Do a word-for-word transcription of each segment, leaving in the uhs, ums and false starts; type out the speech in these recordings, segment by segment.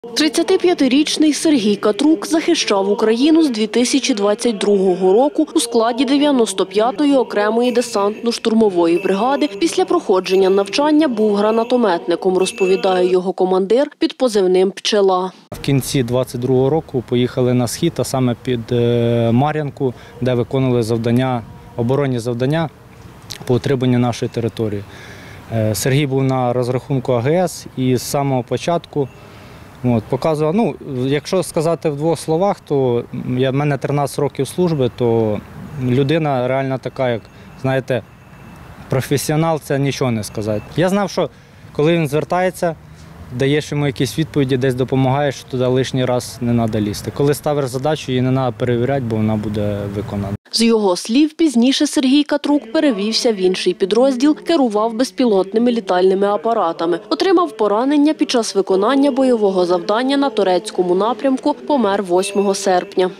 тридцятип'ятирічний Сергій Катрук захищав Україну з дві тисячі двадцять другого року у складі дев'яносто п'ятої окремої десантно-штурмової бригади. Після проходження навчання був гранатометником, розповідає його командир під позивним «Пчела». В кінці двадцять другого року поїхали на схід, а саме під Мар'янку, де виконували завдання, оборонні завдання по утриманню нашої території. Сергій був на розрахунку А Ге Ес і з самого початку От, показував, ну, якщо сказати в двох словах, то в мене тринадцять років служби, то людина реально така, як, знаєте, професіонал, це нічого не сказати. Я знав, що коли він звертається, даєш йому якісь відповіді, десь допомагаєш, туди лишній раз не треба лізти. Коли ставиш задачу, її не треба перевіряти, бо вона буде виконана. З його слів, пізніше Сергій Катрук перевівся в інший підрозділ, керував безпілотними літальними апаратами. Отримав поранення під час виконання бойового завдання на турецькому напрямку, помер восьмого серпня.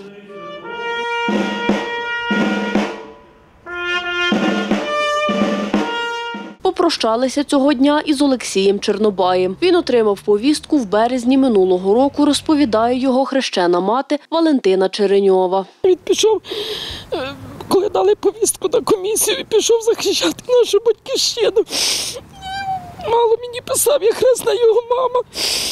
Попрощалися цього дня із Олексієм Чернобаєм. Він отримав повістку в березні минулого року, розповідає його хрещена мати Валентина Череньова. Він пішов, коли дали повістку на комісію, він пішов захищати нашу батьківщину. Мало мені писав, я хресна його мама.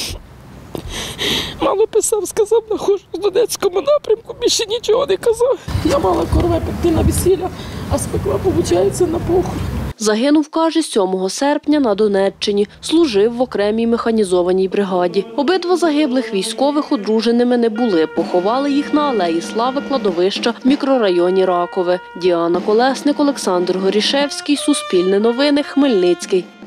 Мало писав, сказав, знаходжусь в Донецькому напрямку, більше нічого не казав. Я мала корве піти на весілля, а спекла, виходить, на похорон. Загинув, каже, сьомого серпня на Донеччині. Служив в окремій механізованій бригаді. Обидва загиблих військових одруженими не були. Поховали їх на Алеї Слави кладовища в мікрорайоні Ракове. Діана Колесник, Олександр Горішевський, Суспільне новини, Хмельницький.